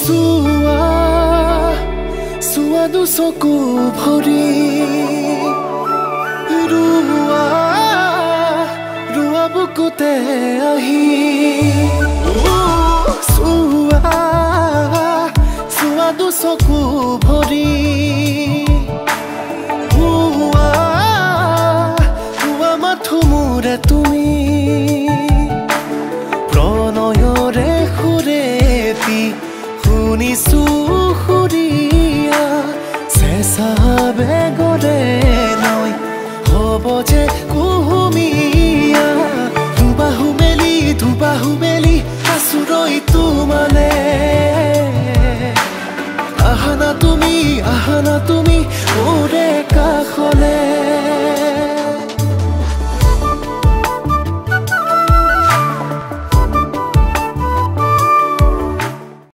চুৱা দুচকু ভৰি ৰুৱা বুকুতে আহি চুৱা দুচকু ভৰি মাথো মোৰে তুমি প্ৰণয়ৰে সুৰেতি শুনিছো সুৰীয়া চেঁচা বেগৰে নৈ হ'ব যে কুহুমীয়া দুবাহু মেলি আছো ৰৈ তোমালে আহানা তুমি মোৰে কাষলে